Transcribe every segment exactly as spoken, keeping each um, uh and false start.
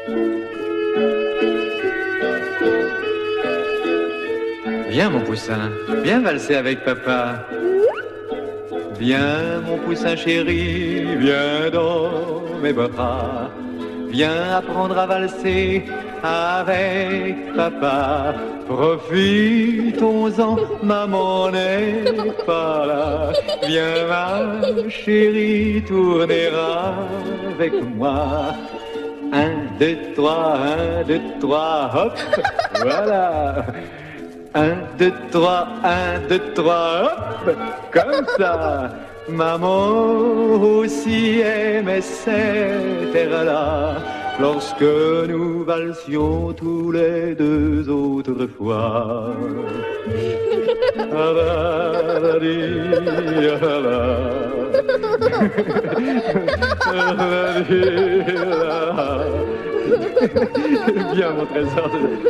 Viens mon poussin, viens valser avec papa. Viens mon poussin chéri, viens dans mes bras. Viens apprendre à valser avec papa. Profitons-en, maman n'est pas là. Viens ma chérie, tourner avec moi. Un, deux, trois, un, deux, trois, hop, voilà. Un, deux, trois, un, deux, trois, hop, comme ça. Maman aussi aimait cette air-là, lorsque nous valsions tous les deux autrefois. Viens mon trésor.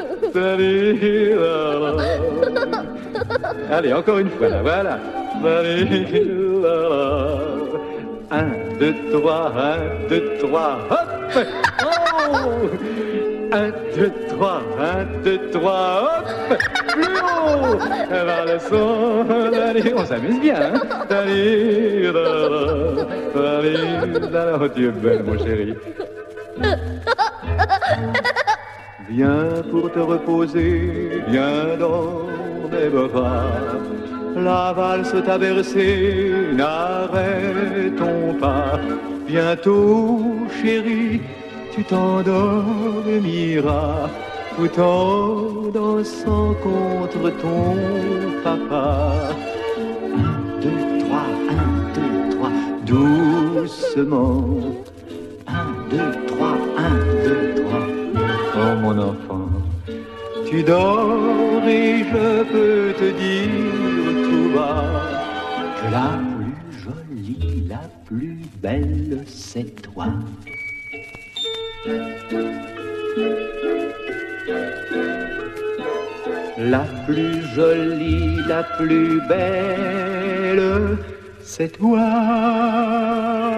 Allez, encore une fois, là, voilà. Un, deux, trois, un, deux, trois, hop! Oh! Un, deux, trois, un, deux, trois, hop! Plus haut! Vers le son, allez, on s'amuse bien, hein? Allez, oh, tu es belle, mon chéri. Viens pour te reposer, viens dans mes bras. La valse t'a bercé, n'arrêtons pas. Bientôt, chérie, tu t'endormiras, tout en dansant contre ton papa. Un, deux, trois, un, deux, trois, doucement. Un, deux, trois, un, deux, trois. Oh mon enfant, tu dors et je peux te dire tout bas que la plus jolie, la plus belle, c'est toi. La plus jolie, la plus belle, c'est toi.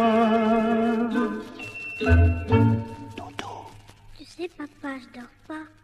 Tu sais, papa, je dors pas.